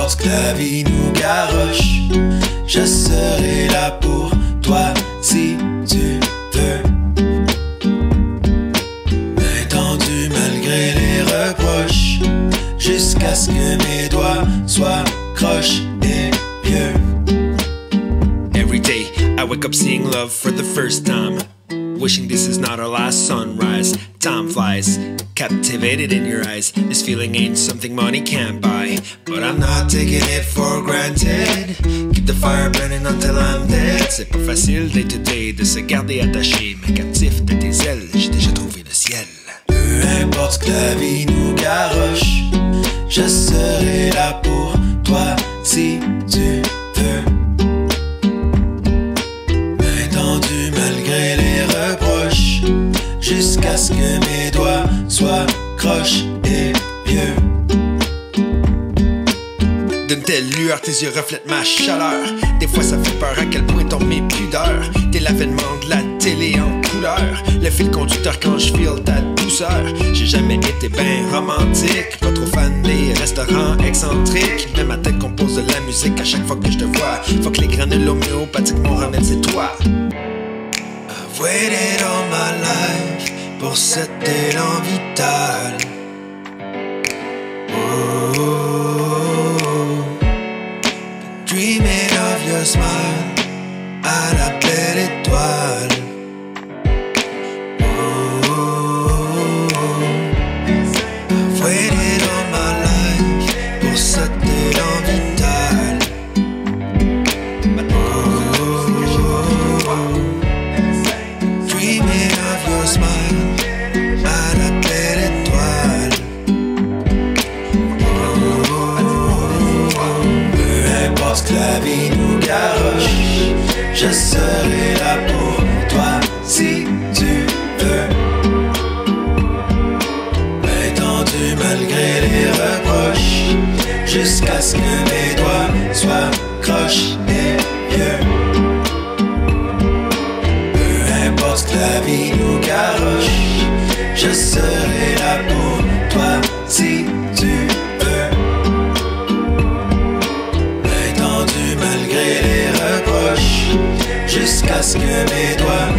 importe que la vie nous garoche, je serai là pour toi si tu veux. Main tendue malgré les reproches, jusqu'à ce que mes doigts soient croches et vieux. Every day I wake up seeing love for the first time, wishing this is not our last sunrise. Time flies, captivated in your eyes. This feeling ain't something money can't buy, but I'm not taking it for granted. Keep the fire burning until I'm dead. C'est pas facile day to day de se garder attaché, mais captif de tes ailes, j'ai déjà trouvé le ciel. Peu importe que la vie nous garoche, je serai là pour toi si tu veux. Main tendue malgré les reproches, jusqu'à ce que mes doigts soient croches et vieux. D'une telle lueur, tes yeux reflètent ma chaleur. Des fois ça fait peur à quel point tombent mes pudeurs. T'es l'avènement de la télé en couleur, le fil conducteur quand je file ta douceur. J'ai jamais été ben romantique, pas trop fan des restaurants excentriques, mais ma tête compose de la musique à chaque fois que je te vois. Faut que les granules homéopathiques, mon remède c'est toi. I've waited all my life pour cet élan vital. Dreaming of your smile à la belle étoile. I've waited all my life pour cet élan vital. Dreaming of your smile à la belle étoile. Que la vie nous garoche, je serai là pour toi si tu veux. Main tendue malgré les reproches, jusqu'à ce que mes doigts soient croches et vieux. Peu importe que la vie nous garoche, je serai là pour toi si tu veux. Malgré les reproches, jusqu'à ce que mes doigts